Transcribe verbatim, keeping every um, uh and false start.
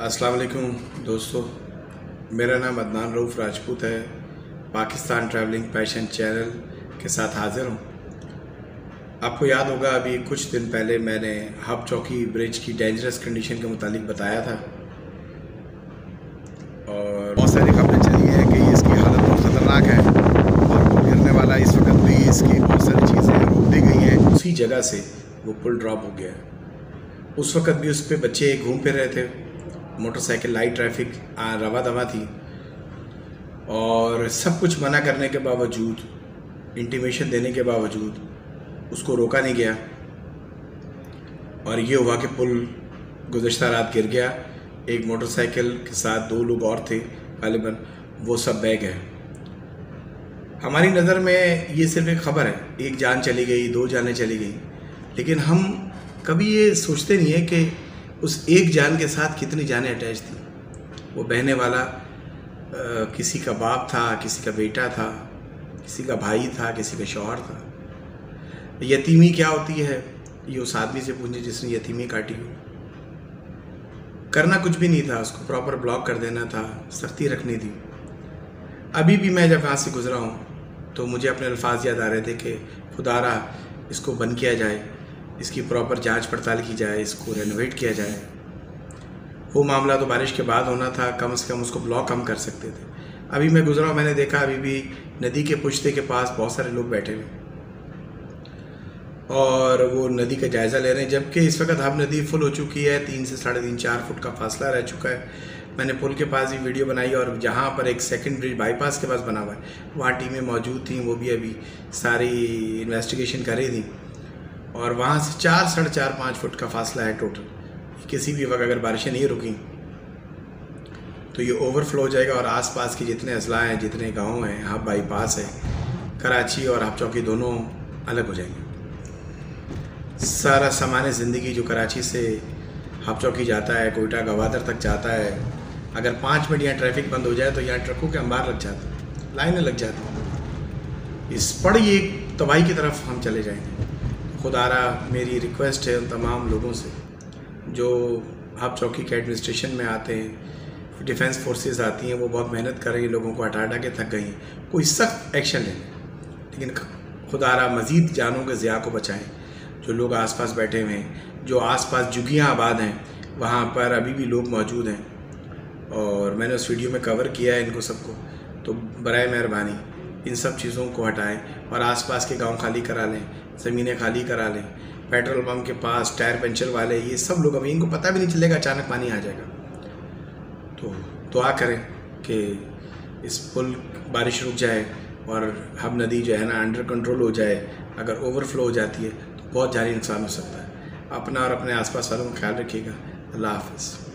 अस्सलाम वालेकुम दोस्तों, मेरा नाम अदनान रऊफ़ राजपूत है। पाकिस्तान ट्रैवलिंग पैशन चैनल के साथ हाज़िर हूँ। आपको याद होगा अभी कुछ दिन पहले मैंने हब चौकी ब्रिज की डेंजरस कंडीशन के मुतालिक बताया था और बहुत सारी खबरें चली हैं कि इसकी हालत बहुत ख़तरनाक है और पुल गिरने वाला। इस वक्त भी इसकी बहुत सारी चीज़ें रोक दी गई हैं। उसी जगह से वो पुल ड्रॉप हो गया है। उस वक्त भी उस पर बच्चे घूम फिर रहे थे, मोटरसाइकिल लाइट ट्रैफिक रवा दवा थी और सब कुछ मना करने के बावजूद, इंटीमेशन देने के बावजूद उसको रोका नहीं गया और ये हुआ कि पुल गुज़श्ता रात गिर गया। एक मोटरसाइकिल के साथ दो लोग और थे, गालिबन वो सब बह गए। हमारी नज़र में ये सिर्फ एक ख़बर है, एक जान चली गई, दो जानें चली गई, लेकिन हम कभी ये सोचते नहीं है कि उस एक जान के साथ कितनी जानें अटैच थी। वो बहने वाला आ, किसी का बाप था, किसी का बेटा था, किसी का भाई था, किसी का शौहर था। यतीमी क्या होती है ये उस आदमी से पूछे जिसने यतीमी काटी हो। करना कुछ भी नहीं था, उसको प्रॉपर ब्लॉक कर देना था, सख्ती रखनी थी। अभी भी मैं जब वहाँ से गुजरा हूँ तो मुझे अपने अल्फाज याद आ रहे थे कि खुदारा इसको बंद किया जाए, इसकी प्रॉपर जांच पड़ताल की जाए, इसको रेनोवेट किया जाए। वो मामला तो बारिश के बाद होना था, कम से कम उसको ब्लॉक हम कर सकते थे। अभी मैं गुजरा हूँ, मैंने देखा अभी भी नदी के पुश्ते के पास बहुत सारे लोग बैठे हुए और वो नदी का जायज़ा ले रहे हैं, जबकि इस वक्त हब नदी फुल हो चुकी है। तीन से साढ़े तीन चार फुट का फासला रह चुका है। मैंने पुल के पास भी वीडियो बनाई और जहाँ पर एक सेकंड ब्रिज बाईपास के पास बना हुआ है वहाँ टीमें मौजूद थी, वो भी अभी सारी इन्वेस्टिगेशन कर रही थी और वहाँ से चार साढ़े चार पाँच फुट का फासला है टोटल। किसी भी वक्त अगर बारिशें नहीं रुकी तो ये ओवरफ्लो हो जाएगा और आसपास के जितने अजला हैं, जितने गांव हैं, हब बाईपास है, कराची और हब चौकी दोनों अलग हो जाएंगे। सारा सामान ज़िंदगी जो कराची से हब चौकी जाता है, कोयटा गवादर तक जाता है, अगर पाँच मिनट यहाँ ट्रैफिक बंद हो जाए तो यहाँ ट्रकों के अंबार लग जाते हैं, लाइनें लग जाती हैं। इस बड़ी एक तबाही की तरफ हम चले जाएंगे। खुदारा मेरी रिक्वेस्ट है उन तमाम लोगों से जो हब चौकी के एडमिनिस्ट्रेशन में आते हैं, डिफेंस फोर्सेस आती हैं, वो बहुत मेहनत कर रही हैं, लोगों को हटा हटा के थक गई हैं, कोई सख्त एक्शन लें, लेकिन खुदारा मज़ीद जानों के ज़िया को बचाएं। जो लोग आसपास बैठे हुए हैं, जो आसपास जुगियाँ आबाद हैं, वहाँ पर अभी भी लोग मौजूद हैं और मैंने उस वीडियो में कवर किया है इनको सबको। तो बराए मेहरबानी इन सब चीज़ों को हटाएं और आसपास के गांव खाली करा लें, ज़मीनें खाली करा लें। पेट्रोल पंप के पास टायर पंचर वाले, ये सब लोग, अभी इनको पता भी नहीं चलेगा अचानक पानी आ जाएगा। तो दुआ करें कि इस पुल बारिश रुक जाए और हब नदी जो है ना अंडर कंट्रोल हो जाए। अगर ओवरफ्लो हो जाती है तो बहुत जानी नुकसान हो सकता है। अपना और अपने आसपास वालों का ख्याल रखिएगा। अल्लाह हाफ़िज़।